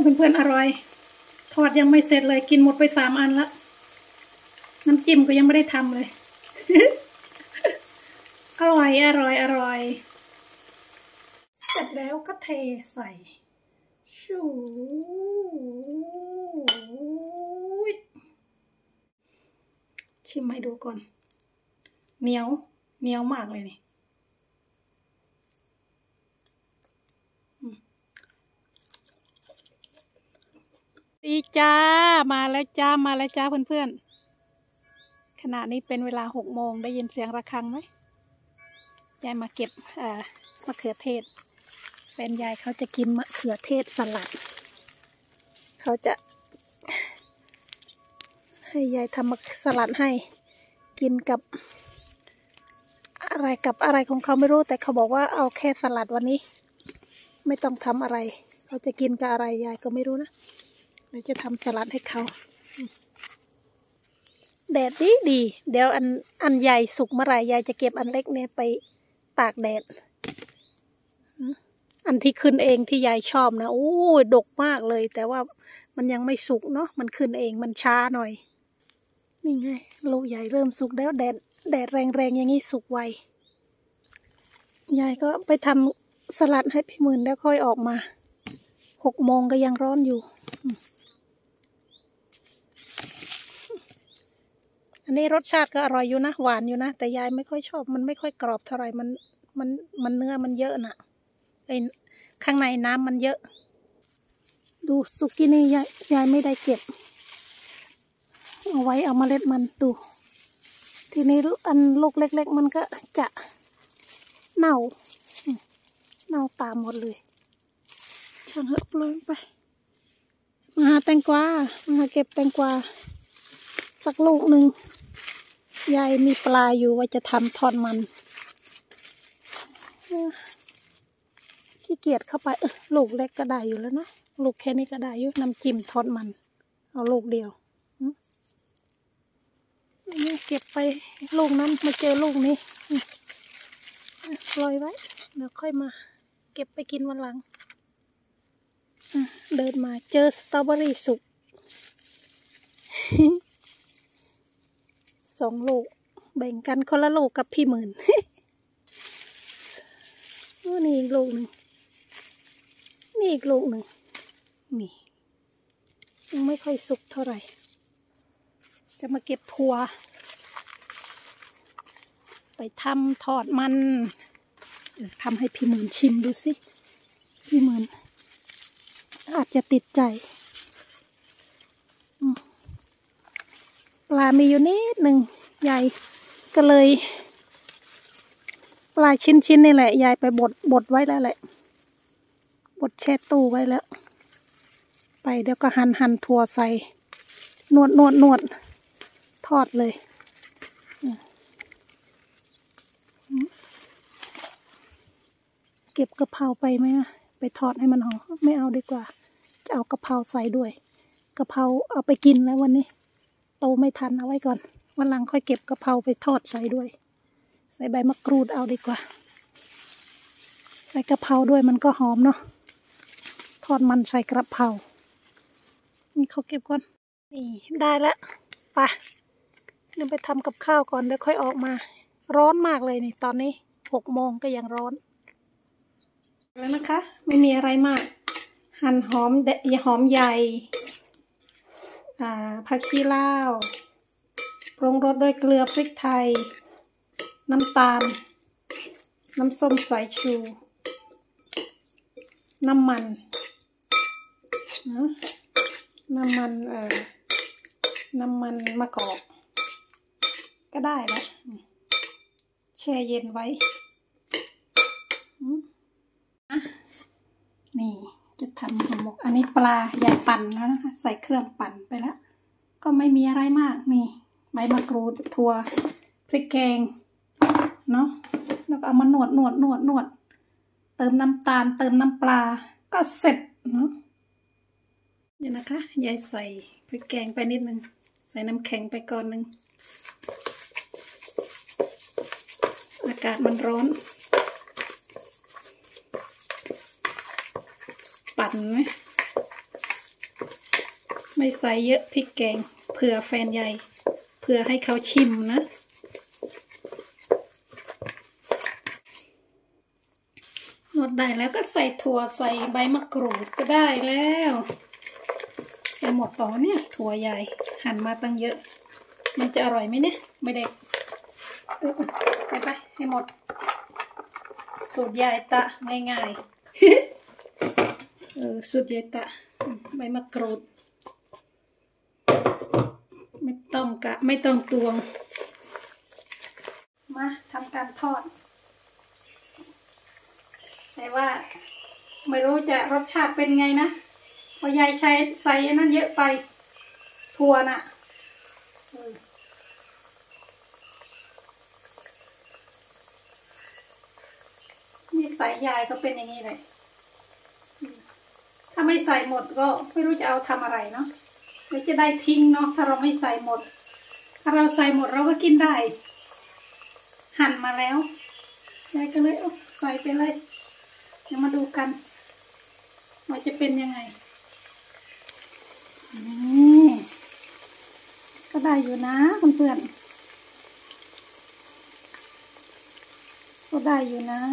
เพื่อนๆอร่อยทอดยังไม่เสร็จเลยกินหมดไป3 อันละน้ำจิ้มก็ยังไม่ได้ทำเลย อร่อยเสร็จแล้วก็เทใส่ชูชิมให้ดูก่อนเหนียวมากเลยนี่ดีจ้ามาแล้วจ้าเพื่อนๆขณะนี้เป็นเวลา6 โมงได้ยินเสียงระฆังไหมยายมาเก็บมะเขือเทศเป็นยายเขาจะกินมะเขือเทศสลัดเขาจะให้ยายทำมะสลัดให้กินกับอะไรของเขาไม่รู้แต่เขาบอกว่าเอาแค่สลัดวันนี้ไม่ต้องทำอะไรเขาจะกินกับอะไรยายก็ไม่รู้นะเดี๋ยวจะทำสลัดให้เขาแดดดีเดี๋ยวอันใหญ่สุกเมื่อไหร่ยายจะเก็บอันเล็กเนี่ยไปตากแดดอันที่ขึ้นเองที่ยายชอบนะโอ้ยดกมากเลยแต่ว่ามันยังไม่สุกเนาะมันขึ้นเองมันช้าหน่อยนี่ไงลูกใหญ่เริ่มสุกแล้วแดดแรงอย่างนี้สุกไวยายก็ไปทำสลัดให้พี่หมื่นแล้วค่อยออกมา6 โมงก็ยังร้อนอยู่อันนี้รสชาติก็อร่อยอยู่นะหวานอยู่นะแต่ยายไม่ค่อยชอบมันไม่ค่อยกรอบเท่าไหร่มันเนื้อมันเยอะน่ะไอ้ข้างในน้ำมันเยอะดูสุกี้นี่ยายไม่ได้เก็บเอาไว้เอาเมล็ดมันดูทีนี้อันลูกเล็กๆมันก็จะเน่าตามหมดเลยช่างเหอะปล่อยไปมาหาแตงกวามาหาเก็บแตงกวาสักลูกหนึ่งยายมีปลาอยู่ว่าจะทำทอดมันขี้เกียจเข้าไปลูกเล็กก็ได้อยู่แล้วนะลูกแค่นี้ก็ได้อยู่น้ำจิ้มทอดมันเอาลูกเดียวนี่เก็บไปลูกนั้นมาเจอลูกนี้ปล่อยไว้เดี๋ยวค่อยมาเก็บไปกินวันหลังเดินมาเจอสตรอเบอรี่สุก2 ลูกแบ่งกันคนละลูกกับพี่หมื่นนี่อีกลูกหนึ่งนี่อีกลูกหนึ่งนี่ยังไม่ค่อยสุกเท่าไหร่จะมาเก็บถั่วไปทำทอดมันทำให้พี่หมื่นชิมดูสิพี่หมื่นอาจจะติดใจปลามีอยู่นิดหนึ่งยายก็เลยปลาชิ้นนี่แหละยายไปบดไว้แล้วแหละบดแช่ตู้ไว้แล้วไปเดี๋ยวก็หั่นถั่วใส่นวดทอดเลยเก็บกะเพราไปไหมไปทอดให้มันหอมไม่เอาดีกว่าจะเอากะเพราใส่ด้วยกะเพราเอาไปกินแล้ววันนี้โตไม่ทันเอาไว้ก่อนวันหลังค่อยเก็บกะเพราไปทอดใส่ด้วยใส่ใบมะกรูดเอาดีกว่าใส่กะเพราด้วยมันก็หอมเนาะทอดมันใส่กระเพรานี่เขาเก็บก่อนนี่ได้แล้วไปเดี๋ยวไปทำกับข้าวก่อนเดี๋ยวค่อยออกมาร้อนมากเลยนี่ตอนนี้6 โมงก็ยังร้อนแล้วนะคะไม่มีอะไรมากหั่นหอมใหญ่ผักชีลาวปรุงรสด้วยเกลือพริกไทยน้ำตาลน้ำส้มสายชูน้ำมันมะกอกก็ได้แล้วแช่เย็นไว้นี่จะทำห่อหมกอันนี้ปลาใหญ่ปั่นแล้วนะคะใส่เครื่องปั่นไปแล้วก็ไม่มีอะไรมากนี่ใบมะกรูดถั่วพริกแกงเนาะแล้วก็เอามานวดเติมน้ำตาลเติมน้ำปลาก็เสร็จเนาะนี่นะคะยายใส่พริกแกงไปนิดนึงใส่น้ำแข็งไปก่อนนึงอากาศมันร้อนปั่นไหมไม่ใส่เยอะพริกแกงเผื่อแฟนใหญ่เผื่อให้เขาชิมนะนวดได้แล้วก็ใส่ถั่วใส่ใบมะกรูดก็ได้แล้วใส่หมดต่อเนี่ยถั่วใหญ่หั่นมาตั้งเยอะมันจะอร่อยไหมเนี่ยไม่ได้ใส่ไปให้หมดสูตรยายตะง่ายๆสูตรยายตะใบมะกรูดไม่ต้องตวงมาทำการทอดแต่ว่าไม่รู้จะรสชาติเป็นไงนะเพราะยายใส่นั้นเยอะไปถั่วน่ะนี่ใส่ยายก็เป็นอย่างนี้เลยถ้าไม่ใส่หมดก็ไม่รู้จะเอาทำอะไรเนาะเดี๋ยวจะได้ทิ้งเนาะถ้าเราไม่ใส่หมดถ้าเราใส่หมดเราก็กินได้หั่นมาแล้วยายก็เลยใส่ไปเลยเดี๋ยวมาดูกันว่าจะเป็นยังไงก็ได้อยู่นะเพื่อนๆก็ได้อยู่นะ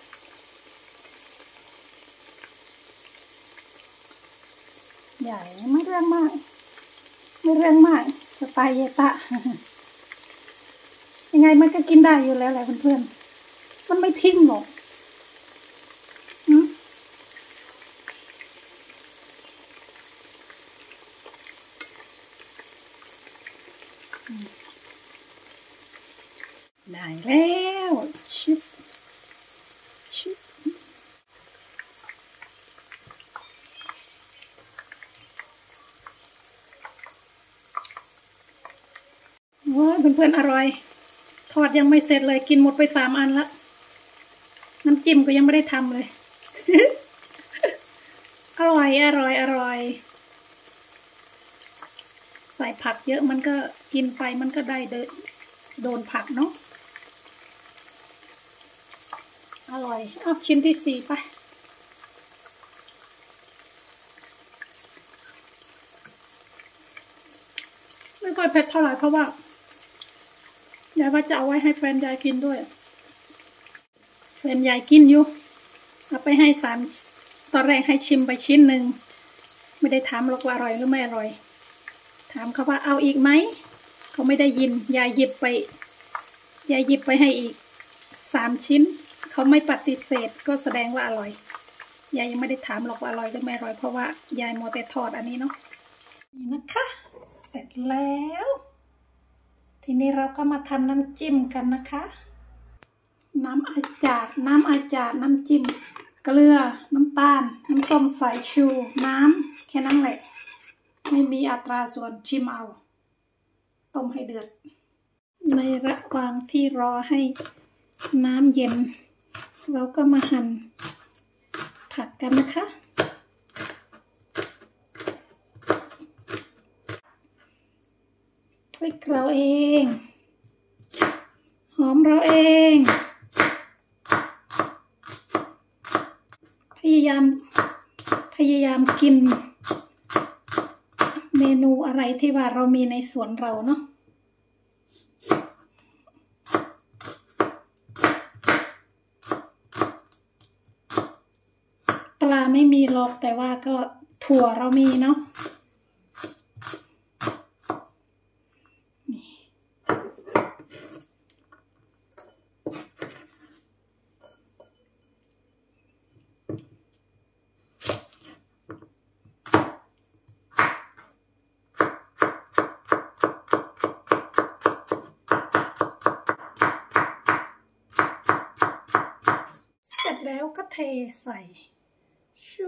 ใหญ่ไม่เรื่องมากสไตล์เยตะยังไงมันก็กินได้อยู่แล้วแหละเพื่อนๆมันไม่ทิ้งหรอกได้แล้วชิบว้าเพื่อนๆอร่อยทอดยังไม่เสร็จเลยกินหมดไป3 อันละน้ำจิ้มก็ยังไม่ได้ทำเลย อร่อยใส่ผักเยอะมันก็กินไปมันก็ได้โดนผักเนาะอร่อยเอาชิ้นที่4ไปไม่ค่อยเผ็ดเท่าไหร่เพราะว่ายายว่าจะเอาไว้ให้แฟนยายกินด้วยแฟนยายกินอยู่เอาไปให้ตอนแรกให้ชิมไปชิ้นหนึ่งไม่ได้ถามหรอกว่าอร่อยหรือไม่อร่อยถามเขาว่าเอาอีกไหมเขาไม่ได้ยินยายหยิบไปให้อีก3 ชิ้นเขาไม่ปฏิเสธก็แสดงว่าอร่อยยายยังไม่ได้ถามหรอกว่าอร่อยหรือไม่อร่อยเพราะว่ายายมัวแต่ทอดอันนี้เนาะนี่นะคะเสร็จแล้วทีนี้เราก็มาทำน้ำจิ้มกันนะคะน้ำอาจารย์น้ำจิ้มเกลือน้ำตาลน้ำส้มสายชูน้ำแค่นั้นแหละไม่มีอัตราส่วนชิมเอาต้มให้เดือดในระหว่างที่รอให้น้ำเย็นเราก็มาหั่นผักกันนะคะพริกเราเองหอมเราเองพยายามกินเมนูอะไรที่ว่าเรามีในสวนเราเนาะปลาไม่มีหรอกแต่ว่าก็ถั่วเรามีเนาะเสร็จแล้วก็เทใส่ชู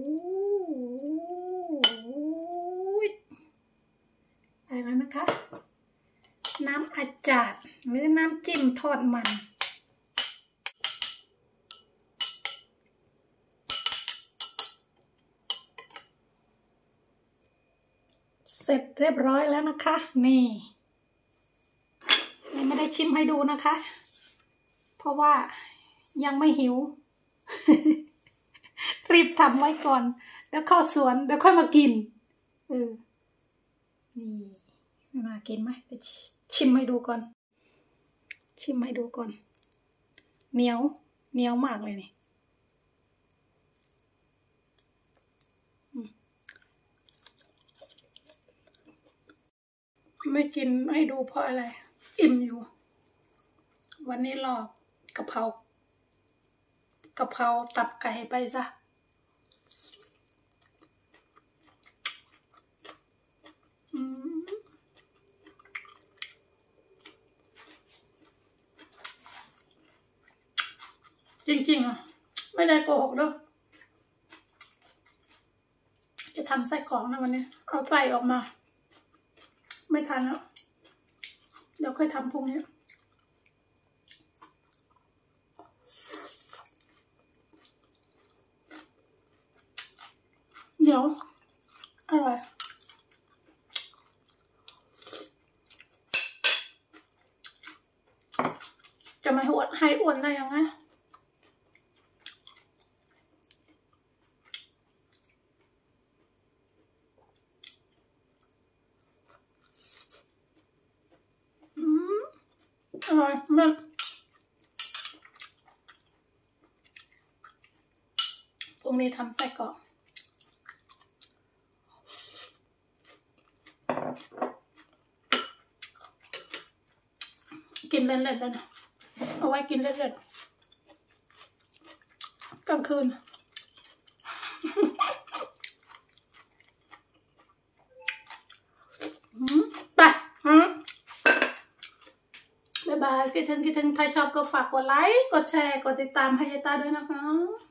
ไปแล้วนะคะน้ำอาจารย์หรือน้ำจิ้มทอดมันเสร็จเรียบร้อยแล้วนะคะนี่ยังไม่ได้ชิมให้ดูนะคะเพราะว่ายังไม่หิว รีบทำไว้ก่อนเดี๋ยวเข้าสวนเดี๋ยวค่อยมากินนี่น่ากินไหมไปชิมให้ดูก่อนชิมให้ดูก่อนเหนียวมากเลยนี่ไม่กินให้ดูเพราะอะไรอิ่มอยู่วันนี้รอกะเพราตับไก่ไปซะจริงๆอ่ะไม่ได้โกหกด้วยจะทำไส้กรอกนะวันนี้เอาไส้ออกมาไม่ทันแล้วเดี๋ยวค่อยทำพรุ่งนี้เดี๋ยวอร่อยจะไม่ให้อ้วนได้ยังไงอร่อยมากพรุ่งนี้ทำไส้กรอกกินเล่นๆแล้วนะเอาไว้กินเล่นๆกลางคืนไปบ๊ายบายคิดถึงใครชอบก็ฝากกดไลค์กดแชร์กดติดตามให้ยายตาด้วยนะคะ